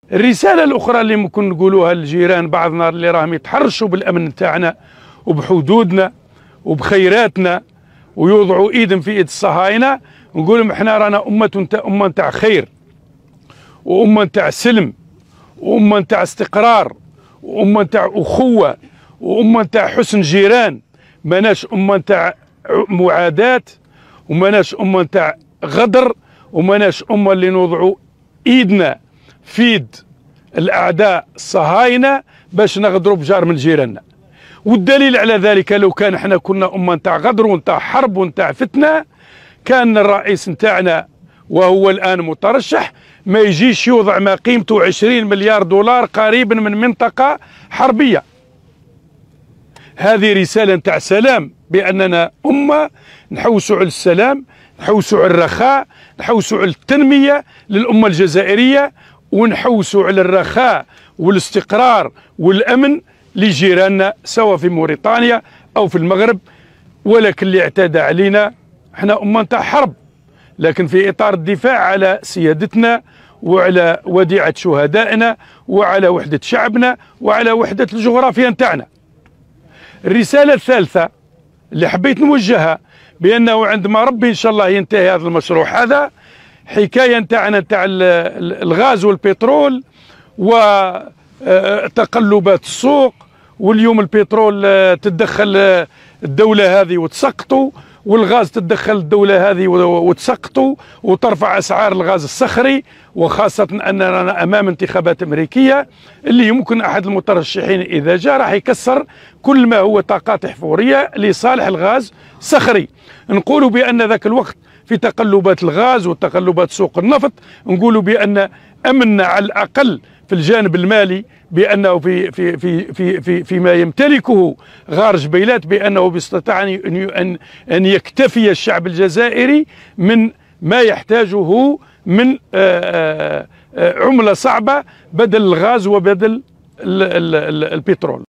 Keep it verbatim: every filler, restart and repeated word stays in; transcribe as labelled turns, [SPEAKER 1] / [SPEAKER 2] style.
[SPEAKER 1] الرسالة الأخرى اللي ممكن نقولوها للجيران بعضنا اللي راهم يتحرشوا بالأمن تاعنا وبحدودنا وبخيراتنا ويوضعوا ايدهم في ايد الصهاينة، نقول لهم احنا رانا أمة أمة تاع خير وأمة تاع سلم وأمة تاع استقرار وأمة تاع أخوة وأمة تاع حسن جيران، ماناش أمة تاع معاداة وماناش أمة تاع غدر وماناش أمة اللي نوضعوا ايدنا في يد الأعداء الصهاينة باش نغدروا بجار من جيراننا. والدليل على ذلك لو كان احنا كنا أمة نتاع غدر ونتاع حرب ونتاع فتنة كان الرئيس نتاعنا وهو الآن مترشح ما يجيش يوضع ما قيمته عشرين مليار دولار قريبا من منطقة حربية. هذه رسالة نتاع سلام بأننا أمة نحوسوا على السلام، نحوسوا على الرخاء، نحوسوا على التنمية للأمة الجزائرية، ونحوسوا على الرخاء والاستقرار والأمن لجيراننا سواء في موريتانيا أو في المغرب. ولكن اللي اعتدى علينا احنا أمة نتاع حرب، لكن في إطار الدفاع على سيادتنا وعلى وديعة شهدائنا وعلى وحدة شعبنا وعلى وحدة الجغرافيا نتاعنا. الرسالة الثالثة اللي حبيت نوجهها بأنه عندما ربي إن شاء الله ينتهي هذا المشروع هذا، حكاية نتاعنا نتاع الغاز والبترول وتقلبات السوق، واليوم البترول تتدخل الدولة هذه وتسقطه، والغاز تتدخل الدولة هذه وتسقطه وترفع أسعار الغاز الصخري، وخاصة أننا أمام انتخابات أمريكية اللي يمكن أحد المترشحين إذا جاء راح يكسر كل ما هو طاقات احفورية لصالح الغاز الصخري. نقولوا بأن ذاك الوقت في تقلبات الغاز وتقلبات سوق النفط نقولوا بأن أمننا على الأقل في الجانب المالي بأنه في في في في في فيما يمتلكه غار جبيلات بأنه بيستطيع أن أن يكتفي الشعب الجزائري من ما يحتاجه من عملة صعبة بدل الغاز وبدل البترول.